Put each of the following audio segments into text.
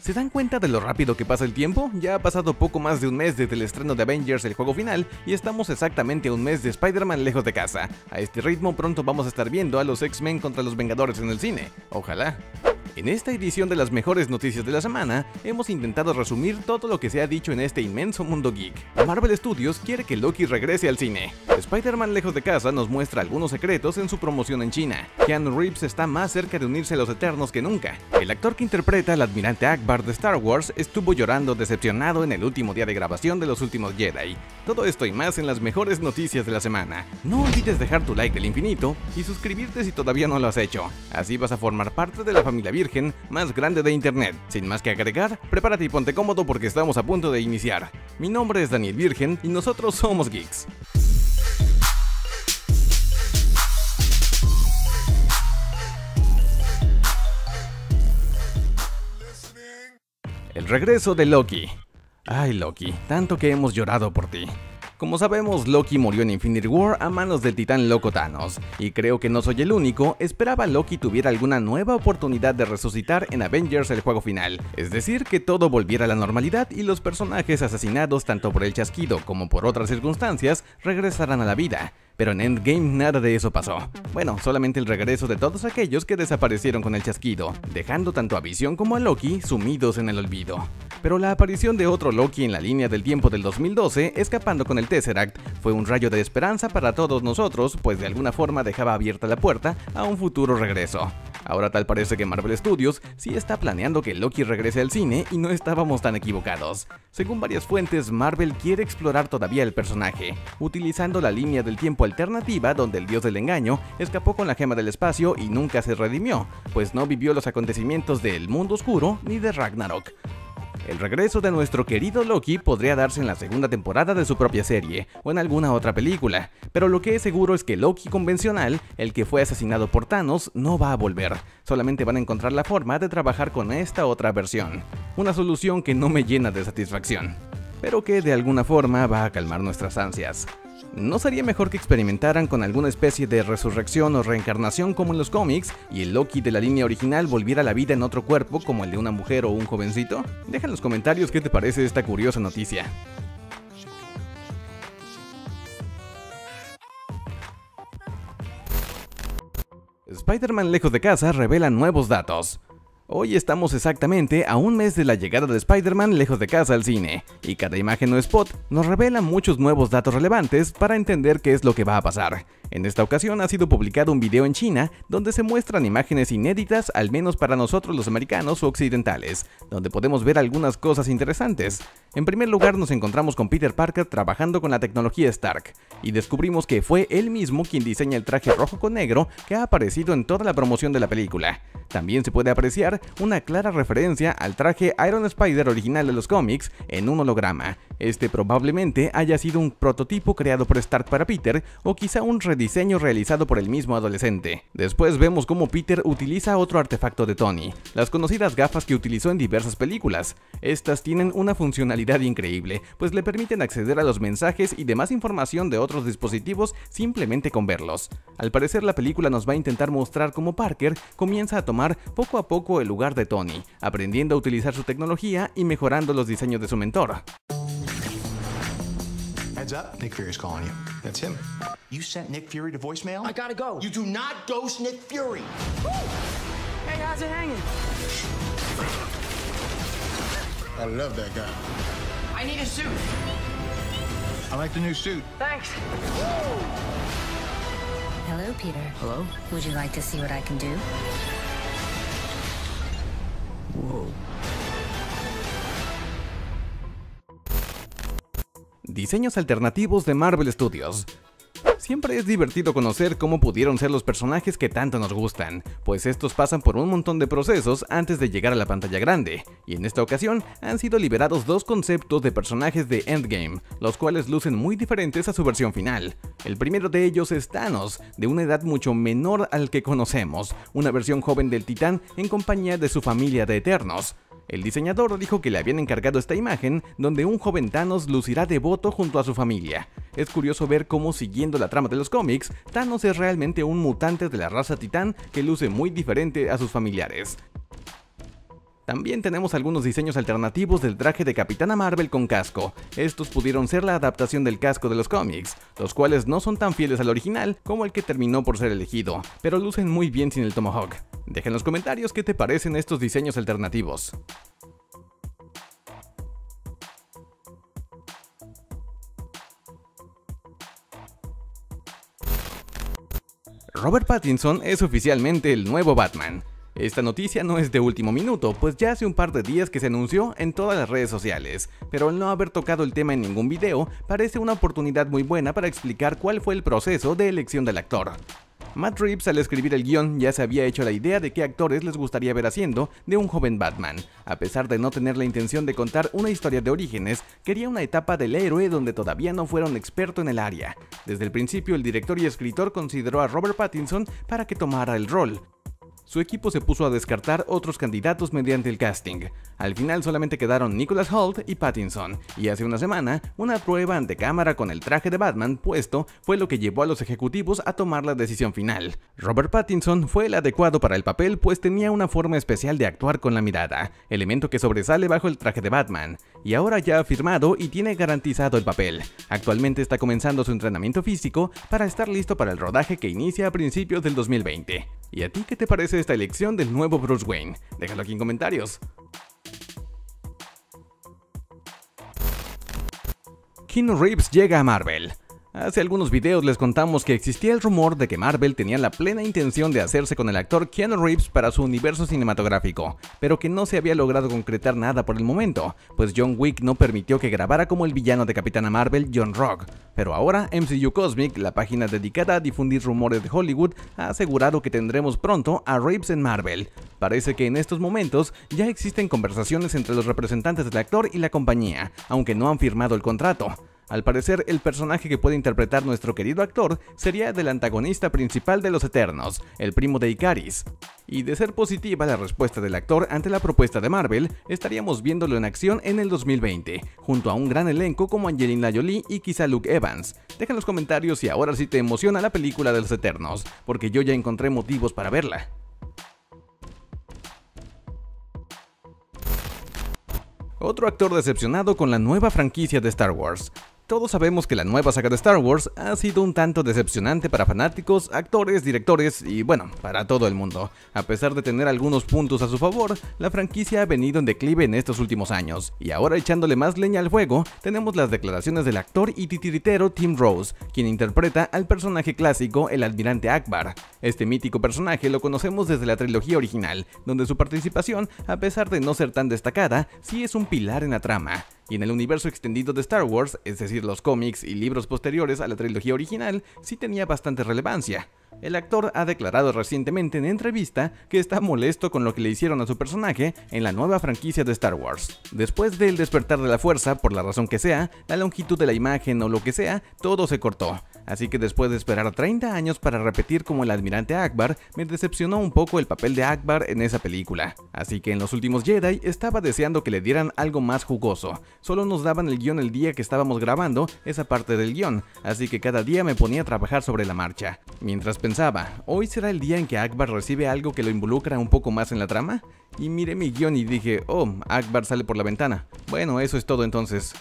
¿Se dan cuenta de lo rápido que pasa el tiempo? Ya ha pasado poco más de un mes desde el estreno de Avengers, el juego final, y estamos exactamente a un mes de Spider-Man lejos de casa. A este ritmo pronto vamos a estar viendo a los X-Men contra los Vengadores en el cine. Ojalá. En esta edición de las mejores noticias de la semana, hemos intentado resumir todo lo que se ha dicho en este inmenso mundo geek. Marvel Studios quiere que Loki regrese al cine. Spider-Man lejos de casa nos muestra algunos secretos en su promoción en China. Keanu Reeves está más cerca de unirse a los Eternos que nunca. El actor que interpreta al almirante Ackbar de Star Wars estuvo llorando decepcionado en el último día de grabación de Los Últimos Jedi. Todo esto y más en las mejores noticias de la semana. No olvides dejar tu like del infinito y suscribirte si todavía no lo has hecho. Así vas a formar parte de la familia virgen más grande de internet. Sin más que agregar, prepárate y ponte cómodo porque estamos a punto de iniciar. Mi nombre es Daniel Virgen y nosotros somos geeks. El regreso de Loki. Ay, Loki, tanto que hemos llorado por ti. Como sabemos, Loki murió en Infinity War a manos del titán loco Thanos, y creo que no soy el único, esperaba Loki tuviera alguna nueva oportunidad de resucitar en Avengers el juego final, es decir, que todo volviera a la normalidad y los personajes asesinados tanto por el chasquido como por otras circunstancias regresaran a la vida. Pero en Endgame nada de eso pasó. Bueno, solamente el regreso de todos aquellos que desaparecieron con el chasquido, dejando tanto a Visión como a Loki sumidos en el olvido. Pero la aparición de otro Loki en la línea del tiempo del 2012, escapando con el Tesseract, fue un rayo de esperanza para todos nosotros, pues de alguna forma dejaba abierta la puerta a un futuro regreso. Ahora tal parece que Marvel Studios sí está planeando que Loki regrese al cine y no estábamos tan equivocados. Según varias fuentes, Marvel quiere explorar todavía el personaje, utilizando la línea del tiempo alternativa donde el dios del engaño escapó con la gema del espacio y nunca se redimió, pues no vivió los acontecimientos del mundo oscuro ni de Ragnarok. El regreso de nuestro querido Loki podría darse en la segunda temporada de su propia serie, o en alguna otra película, pero lo que es seguro es que Loki convencional, el que fue asesinado por Thanos, no va a volver, solamente van a encontrar la forma de trabajar con esta otra versión, una solución que no me llena de satisfacción, pero que de alguna forma va a calmar nuestras ansias. ¿No sería mejor que experimentaran con alguna especie de resurrección o reencarnación como en los cómics y el Loki de la línea original volviera a la vida en otro cuerpo como el de una mujer o un jovencito? Deja en los comentarios qué te parece esta curiosa noticia. Spider-Man lejos de casa revela nuevos datos. Hoy estamos exactamente a un mes de la llegada de Spider-Man lejos de casa al cine, y cada imagen o spot nos revela muchos nuevos datos relevantes para entender qué es lo que va a pasar. En esta ocasión ha sido publicado un video en China donde se muestran imágenes inéditas, al menos para nosotros los americanos o occidentales, donde podemos ver algunas cosas interesantes. En primer lugar nos encontramos con Peter Parker trabajando con la tecnología Stark, y descubrimos que fue él mismo quien diseña el traje rojo con negro que ha aparecido en toda la promoción de la película. También se puede apreciar una clara referencia al traje Iron Spider original de los cómics en un holograma. Este probablemente haya sido un prototipo creado por Stark para Peter, o quizá un rediseño realizado por el mismo adolescente. Después vemos cómo Peter utiliza otro artefacto de Tony, las conocidas gafas que utilizó en diversas películas. Estas tienen una funcionalidad increíble, pues le permiten acceder a los mensajes y demás información de otros dispositivos simplemente con verlos. Al parecer la película nos va a intentar mostrar cómo Parker comienza a tomar poco a poco el lugar de Tony, aprendiendo a utilizar su tecnología y mejorando los diseños de su mentor. Heads up, Nick Fury's calling you. That's him. You sent Nick Fury to voicemail? I gotta go. You do not ghost Nick Fury. Woo! Hey, how's it hanging? I love that guy. I need a suit. I like the new suit. Thanks. Hello, Peter. Hello? Would you like to see what I can do? Whoa. Diseños alternativos de Marvel Studios. Siempre es divertido conocer cómo pudieron ser los personajes que tanto nos gustan, pues estos pasan por un montón de procesos antes de llegar a la pantalla grande, y en esta ocasión han sido liberados dos conceptos de personajes de Endgame, los cuales lucen muy diferentes a su versión final. El primero de ellos es Thanos, de una edad mucho menor al que conocemos, una versión joven del titán en compañía de su familia de Eternos. El diseñador dijo que le habían encargado esta imagen donde un joven Thanos lucirá devoto junto a su familia. Es curioso ver cómo, siguiendo la trama de los cómics, Thanos es realmente un mutante de la raza titán que luce muy diferente a sus familiares. También tenemos algunos diseños alternativos del traje de Capitana Marvel con casco. Estos pudieron ser la adaptación del casco de los cómics, los cuales no son tan fieles al original como el que terminó por ser elegido, pero lucen muy bien sin el Tomahawk. Deja en los comentarios qué te parecen estos diseños alternativos. Robert Pattinson es oficialmente el nuevo Batman. Esta noticia no es de último minuto, pues ya hace un par de días que se anunció en todas las redes sociales, pero al no haber tocado el tema en ningún video, parece una oportunidad muy buena para explicar cuál fue el proceso de elección del actor. Matt Reeves, al escribir el guión, ya se había hecho la idea de qué actores les gustaría ver haciendo de un joven Batman. A pesar de no tener la intención de contar una historia de orígenes, quería una etapa del héroe donde todavía no fuera un experto en el área. Desde el principio, el director y escritor consideró a Robert Pattinson para que tomara el rol. Su equipo se puso a descartar otros candidatos mediante el casting. Al final solamente quedaron Nicholas Hoult y Pattinson, y hace una semana, una prueba ante cámara con el traje de Batman puesto fue lo que llevó a los ejecutivos a tomar la decisión final. Robert Pattinson fue el adecuado para el papel, pues tenía una forma especial de actuar con la mirada, elemento que sobresale bajo el traje de Batman, y ahora ya ha firmado y tiene garantizado el papel. Actualmente está comenzando su entrenamiento físico para estar listo para el rodaje que inicia a principios del 2020. ¿Y a ti qué te parece esta elección del nuevo Bruce Wayne? Déjalo aquí en comentarios. Keanu Reeves llega a Marvel. Hace algunos videos les contamos que existía el rumor de que Marvel tenía la plena intención de hacerse con el actor Keanu Reeves para su universo cinematográfico, pero que no se había logrado concretar nada por el momento, pues John Wick no permitió que grabara como el villano de Capitana Marvel, John Rock. Pero ahora MCU Cosmic, la página dedicada a difundir rumores de Hollywood, ha asegurado que tendremos pronto a Reeves en Marvel. Parece que en estos momentos ya existen conversaciones entre los representantes del actor y la compañía, aunque no han firmado el contrato. Al parecer, el personaje que puede interpretar nuestro querido actor sería del antagonista principal de los Eternos, el primo de Ikaris. Y de ser positiva la respuesta del actor ante la propuesta de Marvel, estaríamos viéndolo en acción en el 2020, junto a un gran elenco como Angelina Jolie y quizá Luke Evans. Deja en los comentarios si ahora sí te emociona la película de los Eternos, porque yo ya encontré motivos para verla. Otro actor decepcionado con la nueva franquicia de Star Wars. Todos sabemos que la nueva saga de Star Wars ha sido un tanto decepcionante para fanáticos, actores, directores y bueno, para todo el mundo. A pesar de tener algunos puntos a su favor, la franquicia ha venido en declive en estos últimos años. Y ahora echándole más leña al fuego, tenemos las declaraciones del actor y titiritero Tim Rose, quien interpreta al personaje clásico, el Almirante Ackbar. Este mítico personaje lo conocemos desde la trilogía original, donde su participación, a pesar de no ser tan destacada, sí es un pilar en la trama. Y en el universo extendido de Star Wars, es decir, los cómics y libros posteriores a la trilogía original, sí tenía bastante relevancia. El actor ha declarado recientemente en entrevista que está molesto con lo que le hicieron a su personaje en la nueva franquicia de Star Wars. Después del despertar de la fuerza, por la razón que sea, la longitud de la imagen o lo que sea, todo se cortó. Así que después de esperar 30 años para repetir como el Almirante Ackbar, me decepcionó un poco el papel de Ackbar en esa película. Así que en los últimos Jedi estaba deseando que le dieran algo más jugoso. Solo nos daban el guión el día que estábamos grabando esa parte del guión, así que cada día me ponía a trabajar sobre la marcha. Mientras pensaba, ¿hoy será el día en que Ackbar recibe algo que lo involucra un poco más en la trama? Y miré mi guión y dije, oh, Ackbar sale por la ventana. Bueno, eso es todo entonces.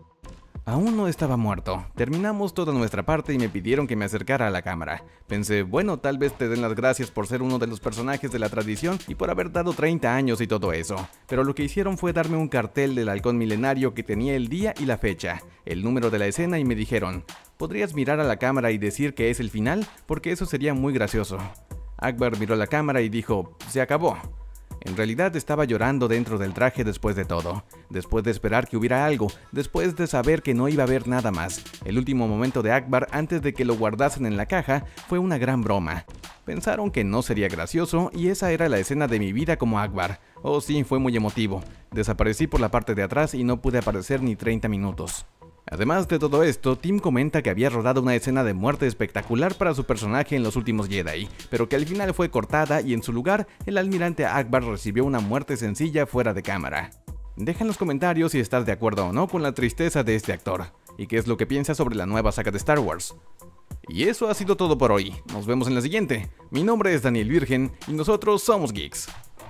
Aún no estaba muerto. Terminamos toda nuestra parte y me pidieron que me acercara a la cámara. Pensé, bueno, tal vez te den las gracias por ser uno de los personajes de la tradición y por haber dado 30 años y todo eso. Pero lo que hicieron fue darme un cartel del halcón milenario que tenía el día y la fecha, el número de la escena y me dijeron, ¿podrías mirar a la cámara y decir que es el final? Porque eso sería muy gracioso. Ackbar miró a la cámara y dijo, se acabó. En realidad estaba llorando dentro del traje después de todo, después de esperar que hubiera algo, después de saber que no iba a haber nada más. El último momento de Ackbar antes de que lo guardasen en la caja fue una gran broma. Pensaron que no sería gracioso y esa era la escena de mi vida como Ackbar. Oh sí, fue muy emotivo. Desaparecí por la parte de atrás y no pude aparecer ni 30 minutos. Además de todo esto, Tim comenta que había rodado una escena de muerte espectacular para su personaje en los últimos Jedi, pero que al final fue cortada y en su lugar, el Almirante Ackbar recibió una muerte sencilla fuera de cámara. Deja en los comentarios si estás de acuerdo o no con la tristeza de este actor, y qué es lo que piensas sobre la nueva saga de Star Wars. Y eso ha sido todo por hoy, nos vemos en la siguiente. Mi nombre es Daniel Virgen y nosotros somos Geeks.